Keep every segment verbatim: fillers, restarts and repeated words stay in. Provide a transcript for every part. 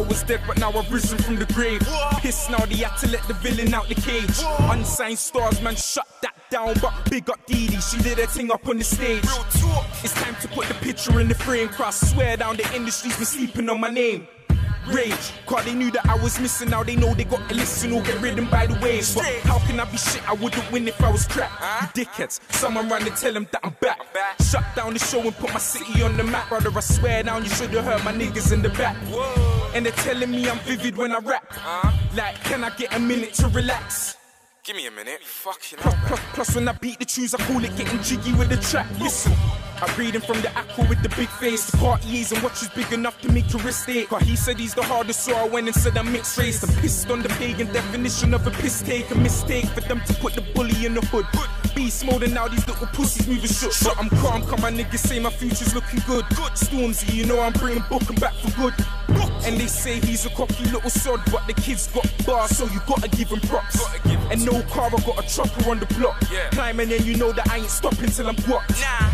was dead, but now I've risen from the grave. Pissed now, they had to let the villain out the cage. Unsigned stars, man, shut that down. But big up Dee Dee, she did her thing up on the stage. It's time to put the picture in the frame, cause I swear down the industry's been sleeping on my name. Rage, cause they knew that I was missing, now they know they got to listen or get ridden by the waves. But how can I be shit? I wouldn't win if I was crap. You dickheads, someone run and tell them that I'm back. Shut down the show and put my city on the map. Brother, I swear down, you should've heard my niggas in the back. And they're telling me I'm vivid when I rap. Like, can I get a minute to relax? Give me a minute, fucking plus, plus, plus when I beat the tunes, I call it getting jiggy with the track. Listen, I'm reading from the aqua with the big face. The Cartiers and watches big enough to make your wrist ache. Cause he said he's the hardest, so I went and said I'm mixed race. I'm pissed on the pagan definition of a piss take. A mistake for them to put the bully in the hood. Beast mode and now these little pussies moving shook. But I'm calm, cause my niggas say my future's looking good. Stormzy, you know I'm bringing Booker back for good. And they say he's a cocky little sod, but the kid's got bars, so you gotta give him props. And no car, I got a chopper on the block. Yeah. Climbing and you know that I ain't stopping till I'm guapped. Nah.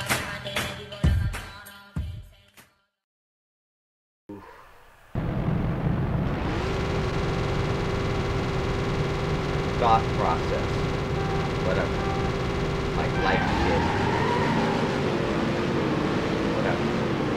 Thought process. Whatever. Like life shit. Whatever.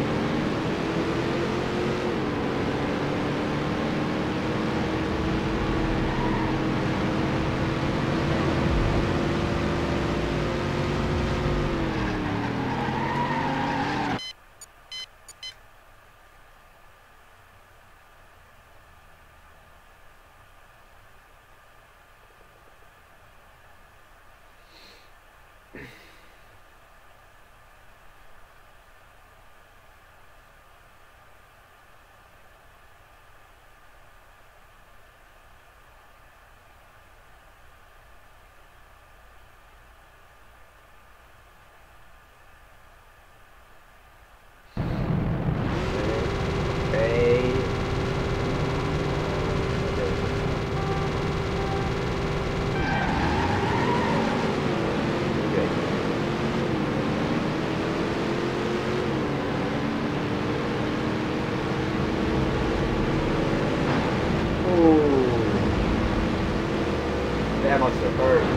That must have hurt.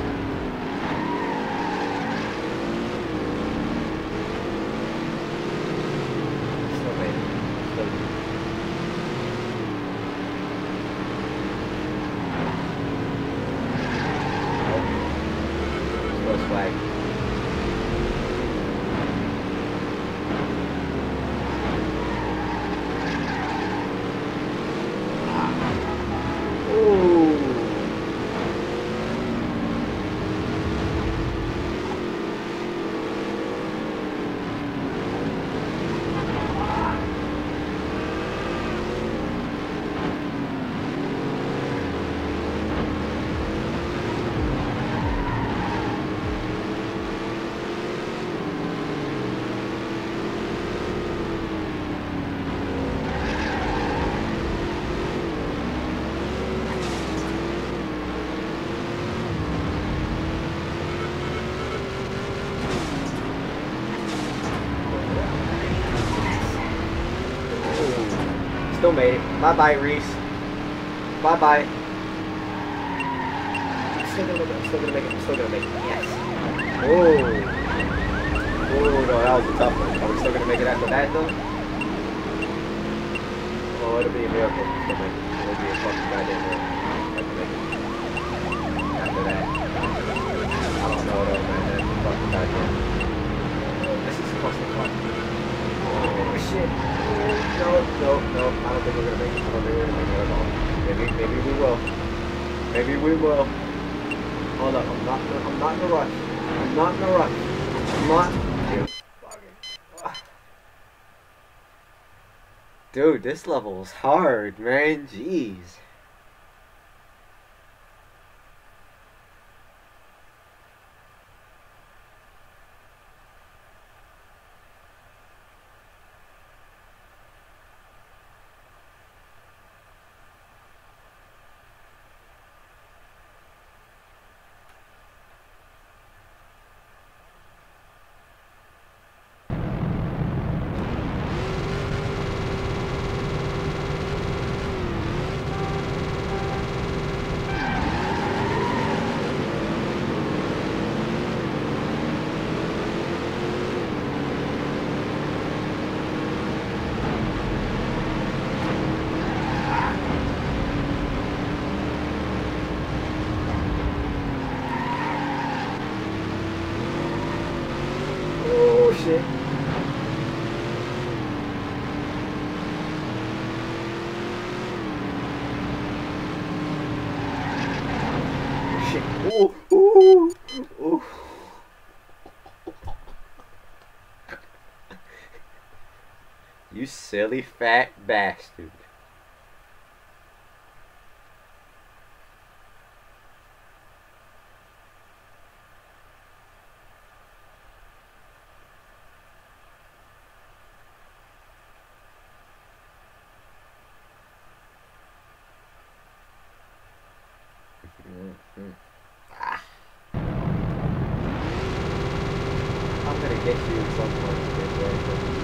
Still made it. Still. Nope. Still swag. Still made it. Bye bye, Reese. Bye bye. I'm still gonna make it. I'm still gonna make it. I'm still gonna make it. Yes. Oh. Oh no, that was a tough one. Are we still gonna make it after that though? Oh, it'll be a miracle. If we still make it. It'll be a fucking goddamn miracle. After make it. After that. I don't know though, man. That's a fucking goddamn. This is supposed to be fun. Oh shit. No, no, no, I don't think we're gonna make it. I don't think we're gonna make it at all. Maybe, maybe we will. Maybe we will. Hold up, I'm not, I'm not in a rush. I'm not in a rush. I'm not. Dude, Dude this level is hard, man. Jeez. silly fat bastard. Mm-hmm. Ah. I'm gonna get you at some point, bitch, right?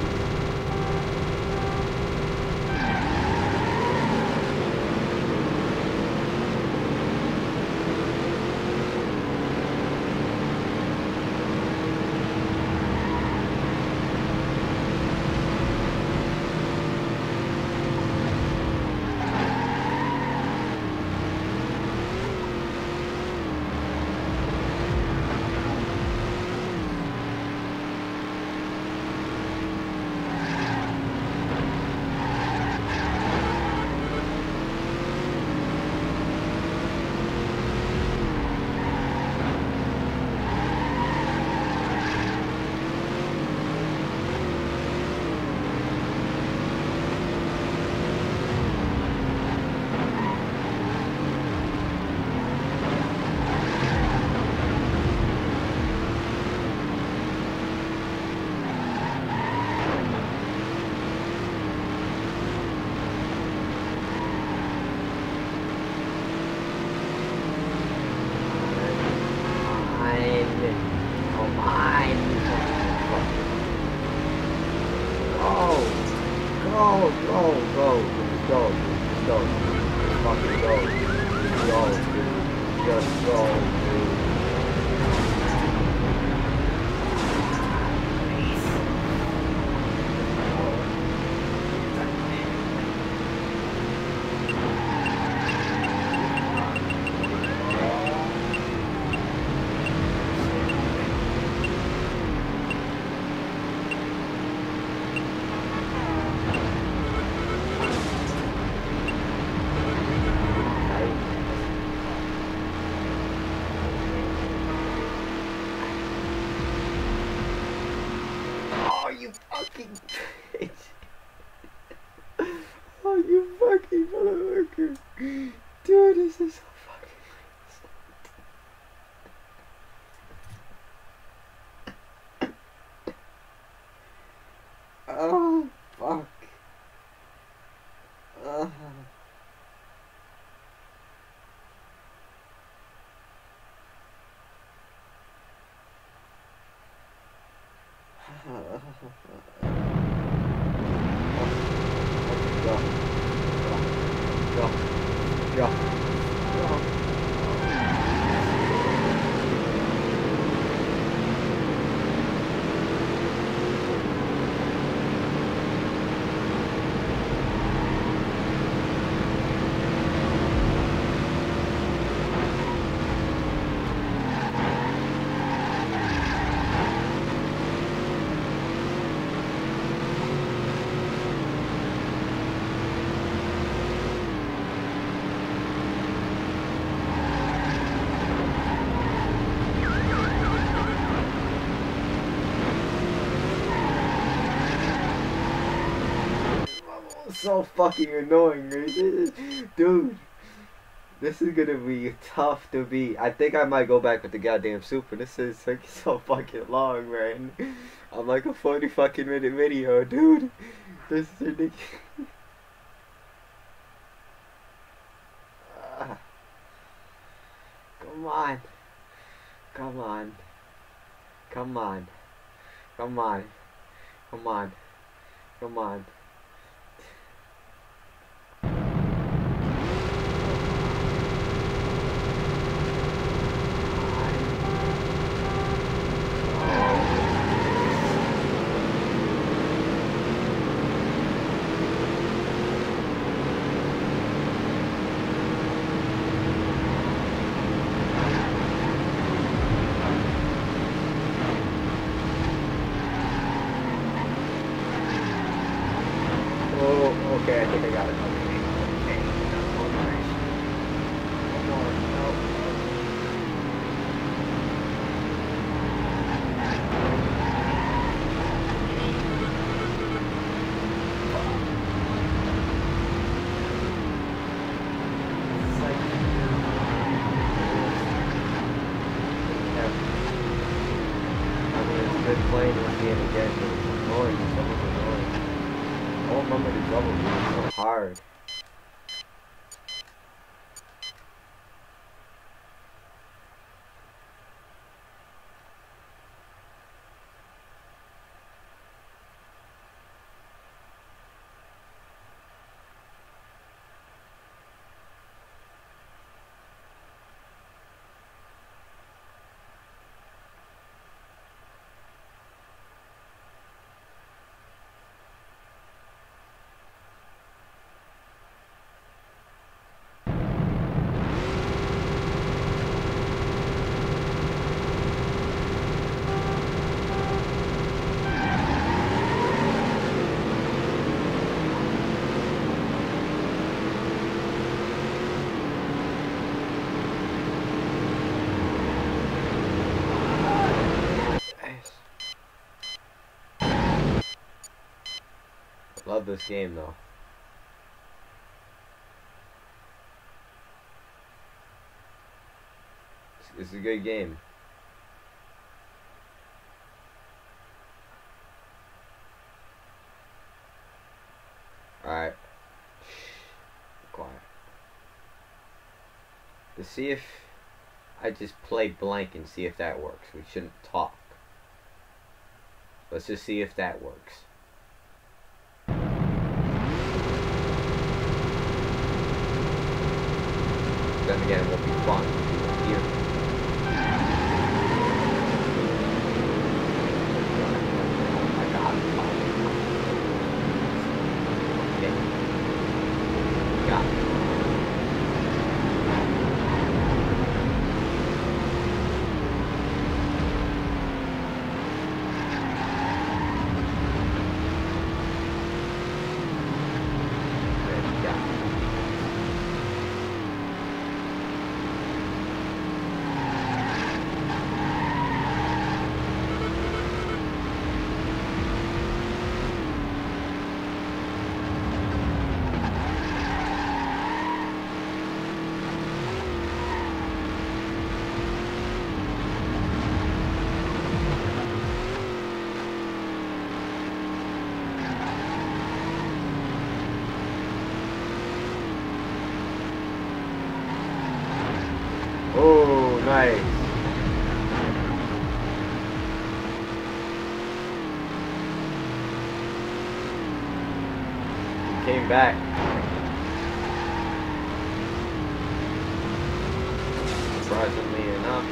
Oh, you fucking motherfucker. Dude, this is so fucking oh, fuck. Uh. Go. Go. Go. Go. So fucking annoying, right? Dude. This is gonna be tough to beat. I think I might go back with the goddamn Supra. This is like so fucking long, man. I'm like a forty fucking minute video, dude. This is ridiculous. Uh, come on. Come on. Come on. Come on. Come on. Come on. started playing this game again, but it's annoying. It's almost annoying. I don't remember the double being so hard. Love this game though. It's, it's a good game. Alright. Quiet. To see if I just play blank and see if that works. We shouldn't talk. Let's just see if that works. Then again, it won't be fun. You won't hear me. I got it. Okay. Got it. Oh, nice. He came back. Surprisingly enough.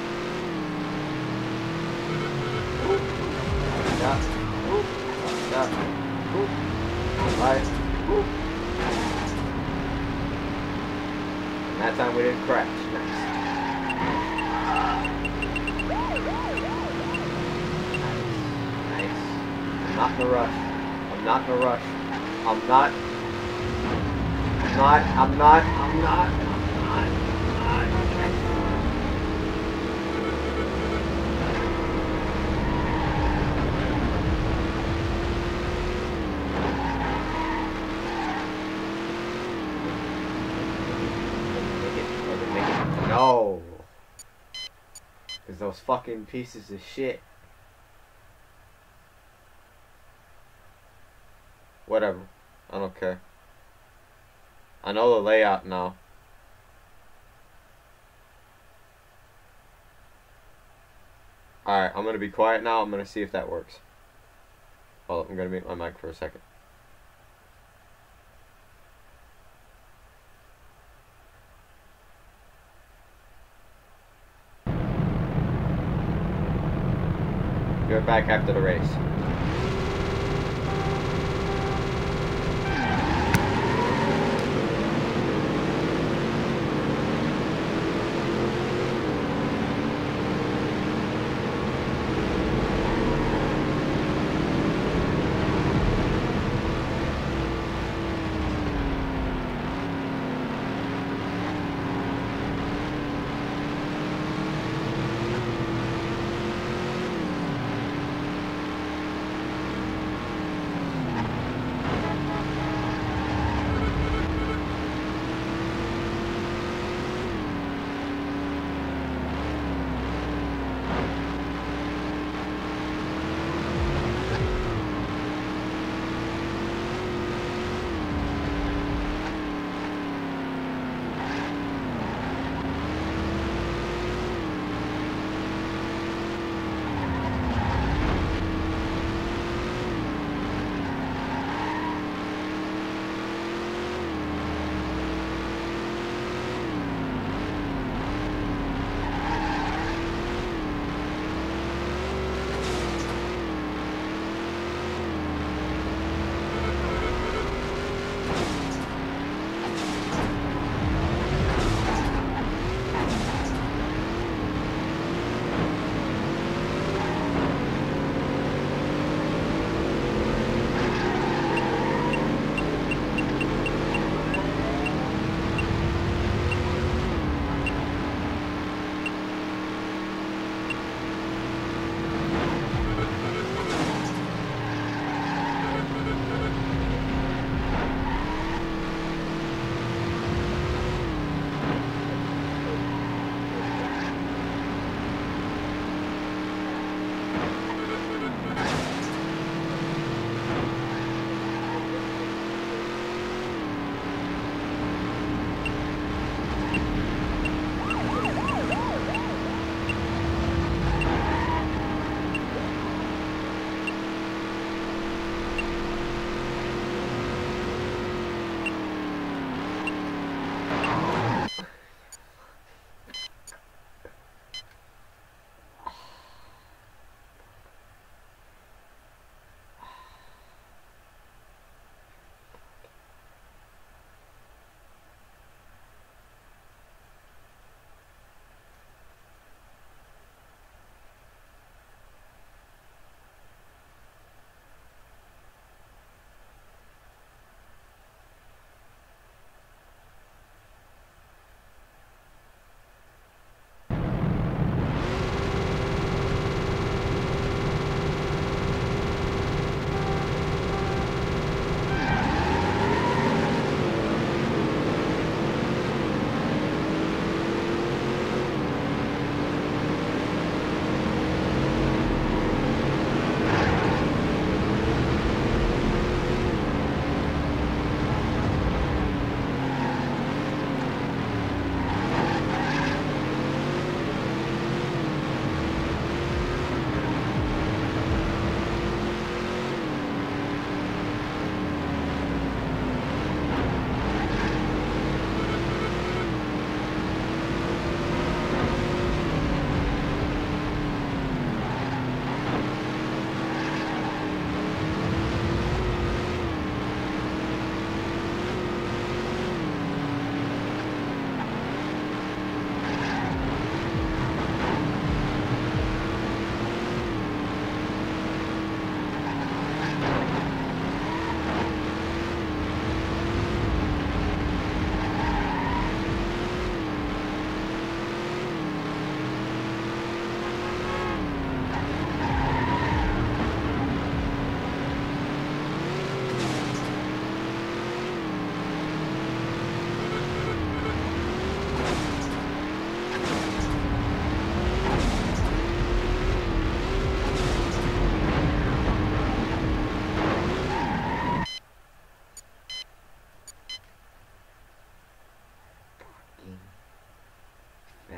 Oop. Stop. Oop. Stop. Oop. Right. Oop. And that time we didn't crash. Nice. I'm not in a rush. I'm not in a rush. I'm not. I'm not. I'm not. I'm not. I'm not. I'm not. Make it. Make it. No. Because those fucking pieces of shit. Whatever. I don't care. I know the layout now. Alright, I'm gonna be quiet now. I'm gonna see if that works. Hold up, I'm gonna mute my mic for a second. Be right back after the race.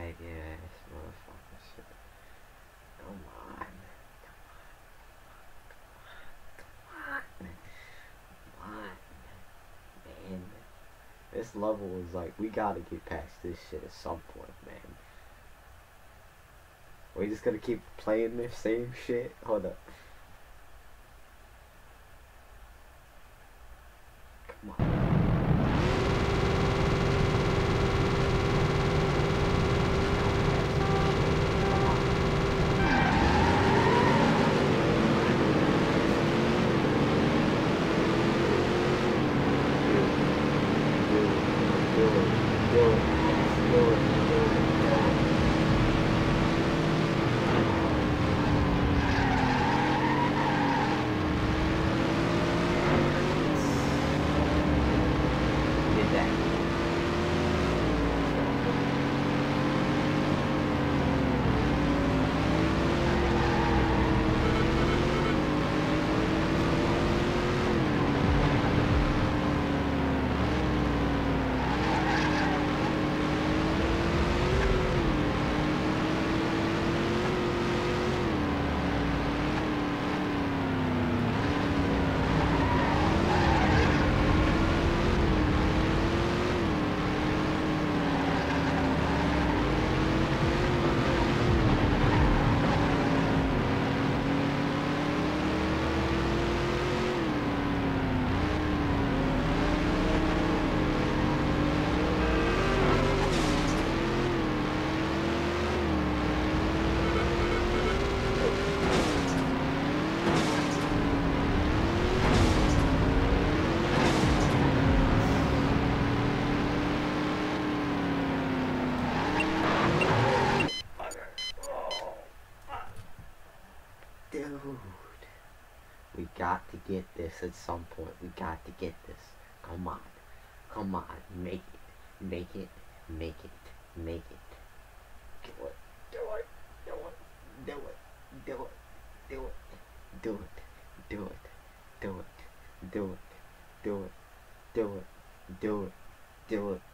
fag ass motherfucker shit. Come on. Come on. Come on. Man. This level is like, we gotta get past this shit at some point, man. We're just gonna keep playing this same shit? Hold up. Come on. We got to get this at some point. We got to get this. Come on. Come on. Make it. Make it. Make it. Make it. Do it. Do it. Do it. Do it. Do it. Do it. Do it. Do it. Do it. Do it. Do it. Do it. Do it. Do it.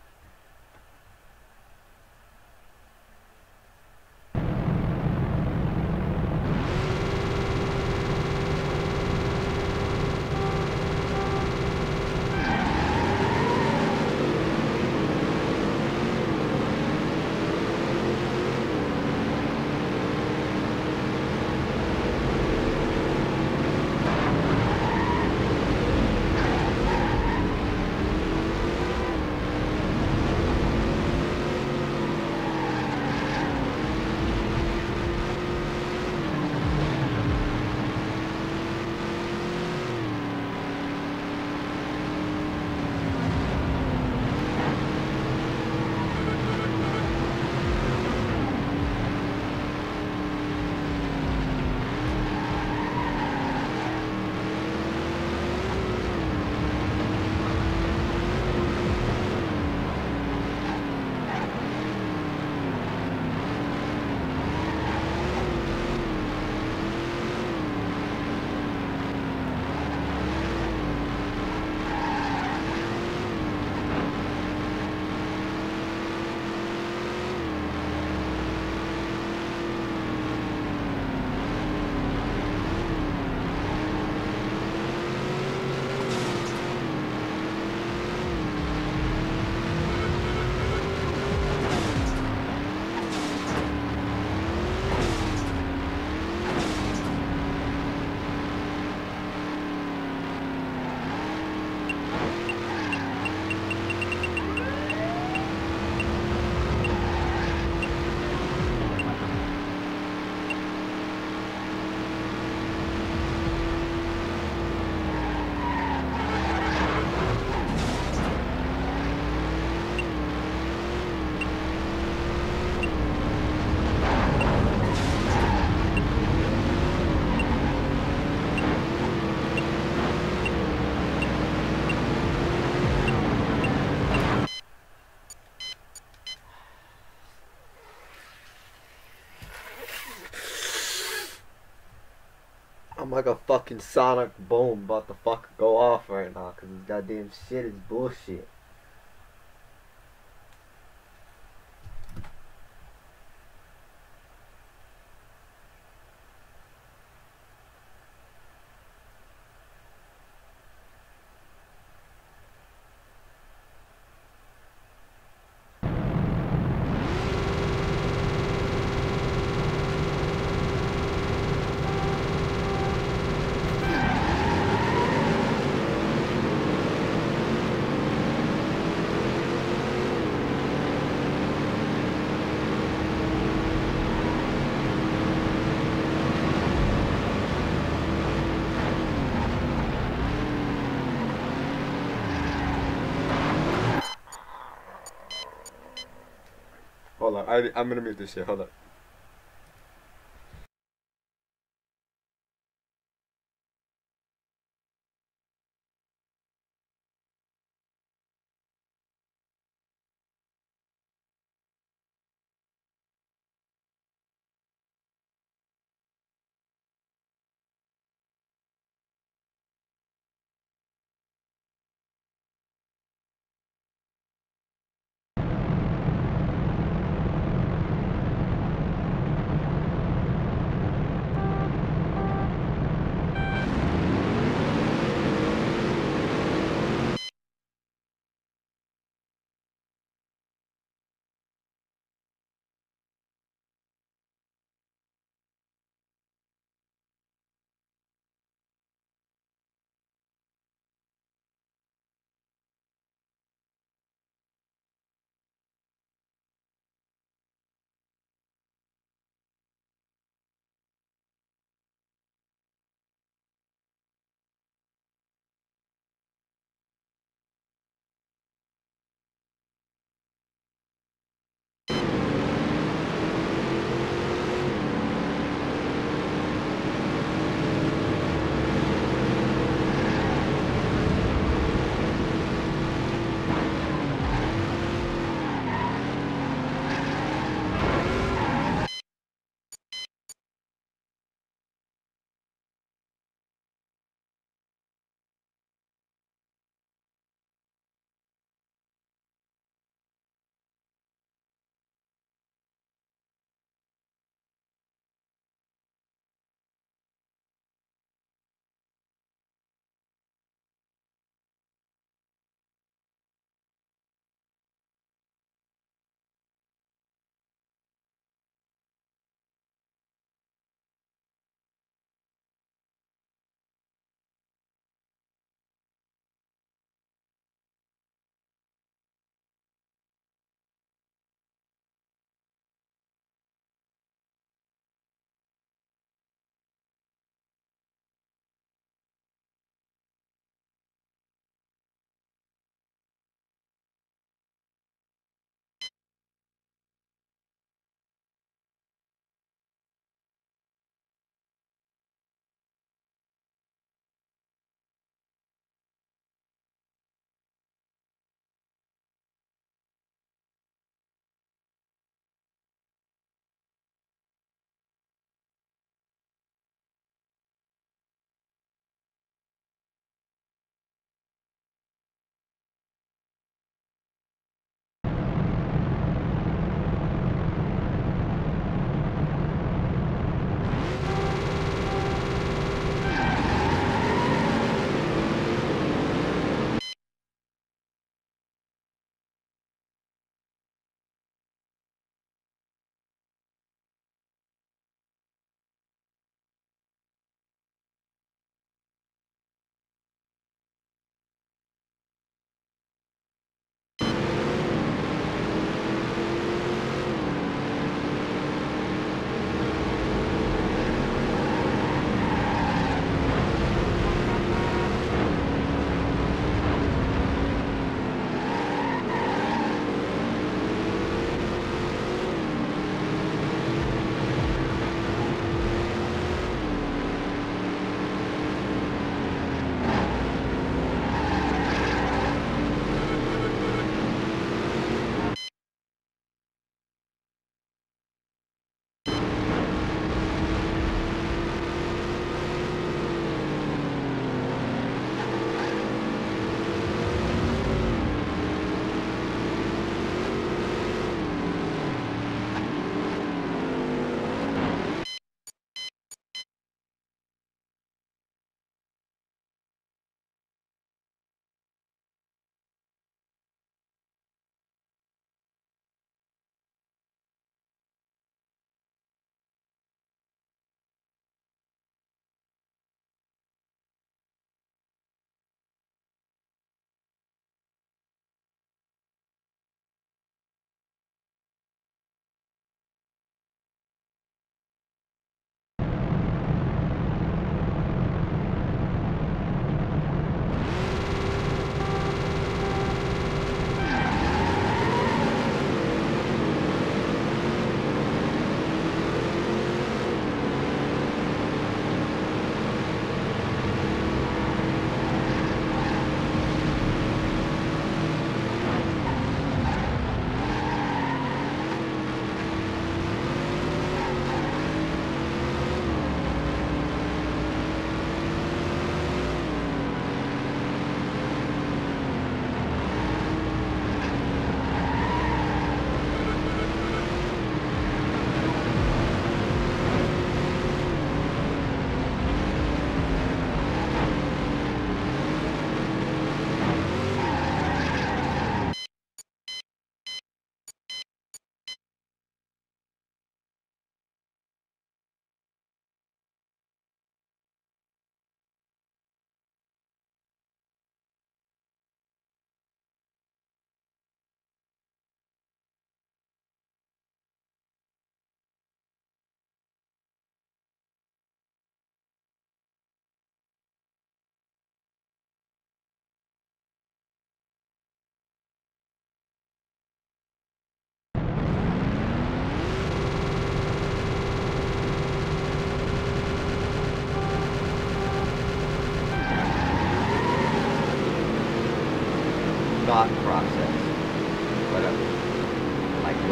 I'm like a fucking sonic boom about to fucking go off right now because this goddamn shit is bullshit. Hold on, I, I'm gonna mute this shit. Hold up.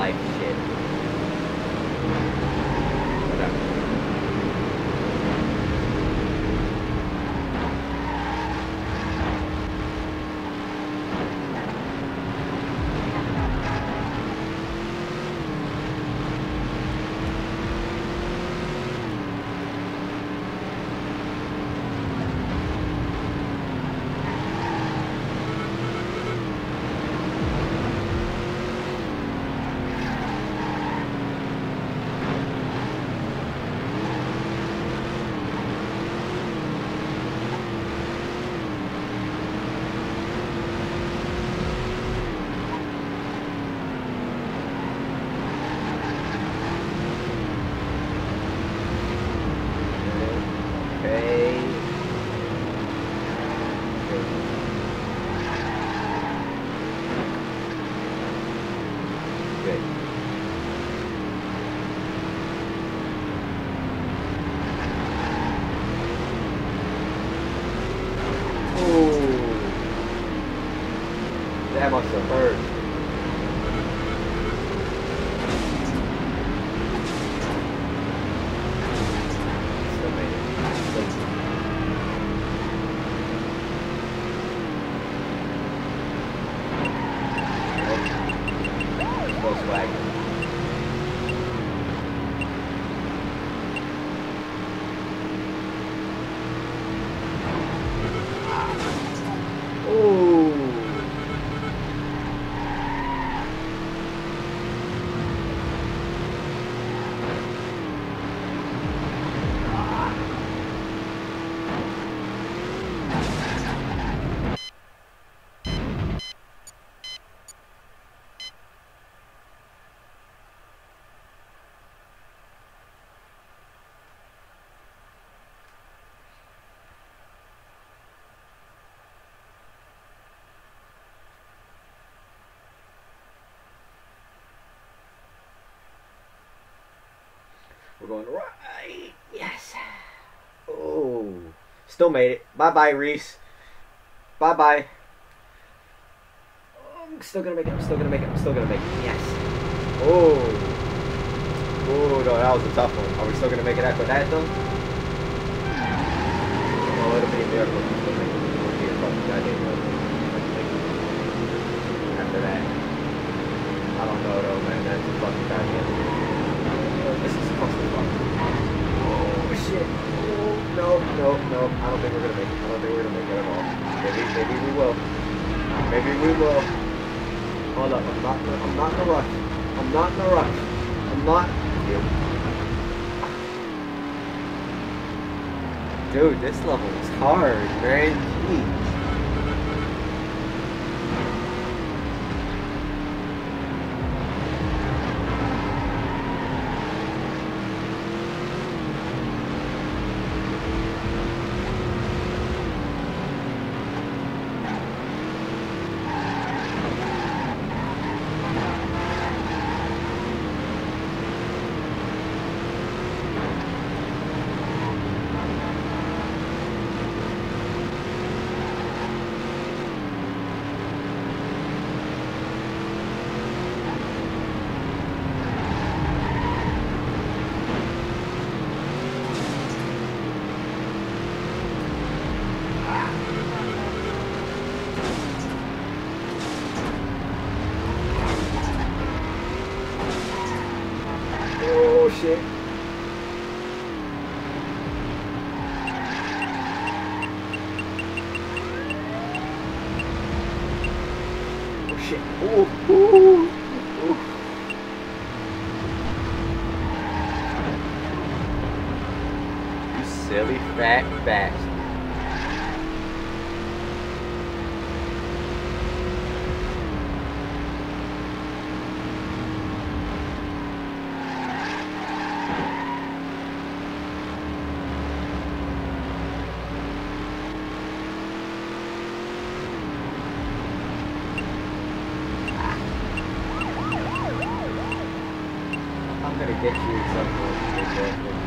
life shit. Whatever. That must have hurt. Still made it. Still. Oh. Volkswagen. We're going right. Yes. Oh. Still made it. Bye-bye, Reese. Bye-bye. Oh, I'm still gonna make it. I'm still gonna make it. I'm still gonna make it. Yes. Oh. Oh, no, that was a tough one. Are we still gonna make it after that, though? Oh, it'll be a miracle if we still make it. It'll be a fucking goddamn miracle. After that. I don't know, though, man. That's a fucking goddamn miracle. This is supposed to fuck. Oh shit. Oh, no, no, no. I don't think we're gonna make it. I don't think we're gonna make it at all. Maybe, maybe we will. Maybe we will. Hold up. I'm not, I'm not in a rush. I'm not in a rush. I'm not. Dude, this level is hard, man. Jeez. Shit. Oh shit. Oh, oh, oh. You silly fat bastard. I'm gonna get you at some point.